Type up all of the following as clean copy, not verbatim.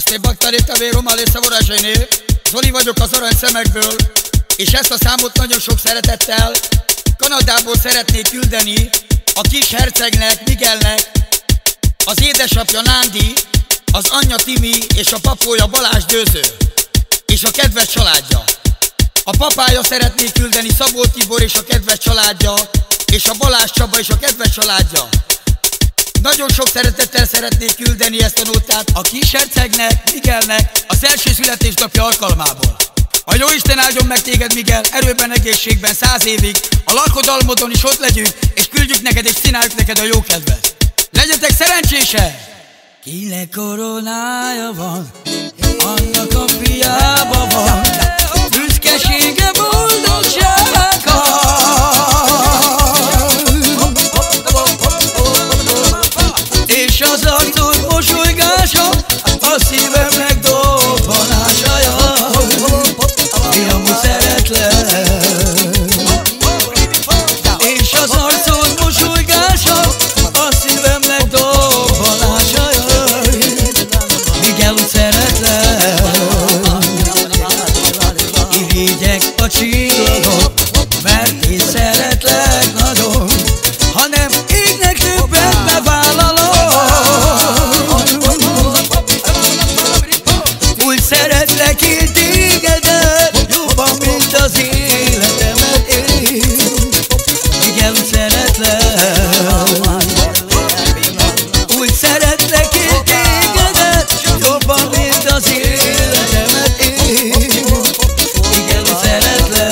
Este Baktarita Véroma Lészavorásainél, Zoli vagyok az Arany Szemekből, és ezt a számot nagyon sok szeretettel Kanadából szeretnék küldeni a kis hercegnek, Miguelnek, az édesapja Nándi, az anyja Timi és a papója Balázs Dőző, és a kedves családja. A papája szeretné küldeni Szabó Tibor és a kedves családja, és a Balázs Csaba és a kedves családja. Nagyon sok szeretettel szeretnék küldeni ezt a nótát a kis hercegnek, Miguelnek, az első születésnapja alkalmából. A Jóisten áldjon meg téged, Miguel, erőben, egészségben 100 évig, a lakodalmodon is ott legyünk, és küldjük neked és csináljuk neked a jó kedvet. Legyetek szerencsések! Kinek koronája van, annak a fiába van büszkesége, boldogsága. És az arcod mosolygása, a szívemnek dobbanása. Fiam, úgy szeretlek. És az arcod mosolygása, a szívemnek dobbanása. Miguel, úgy szeretlek. Irigyek a csillagok, mert én szeretlek nagyon. Ha nem égnek többet, bevállalom. Úgy szeretlek én tégedet, jobban, mint az életemet én. Miguel, úgy szeretlek. Úgy szeretlek én tégedet, jobban, mint az életemet én. Miguel, úgy szeretlek.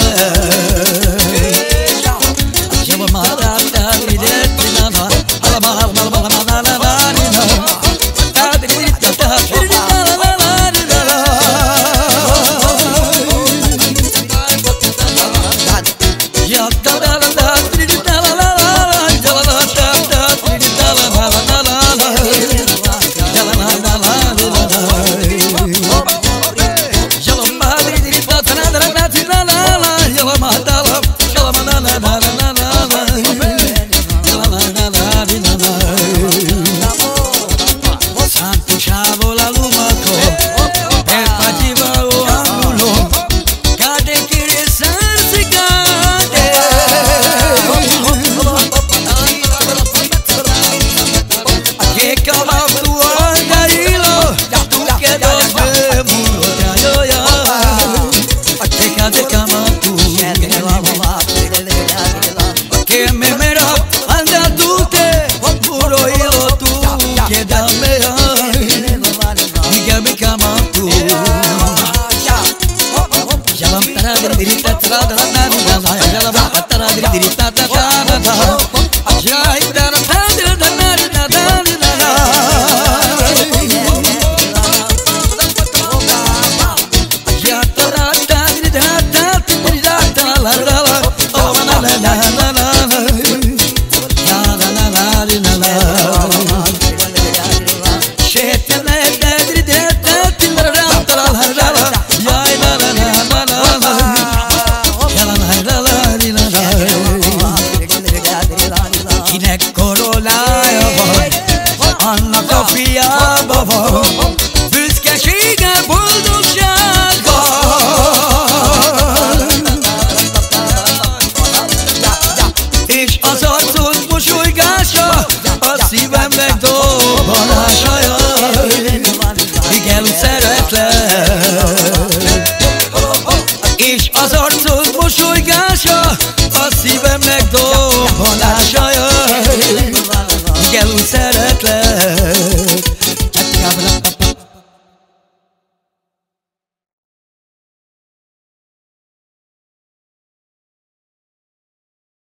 És az arcod mosolygása, a szívemnek dobbanása.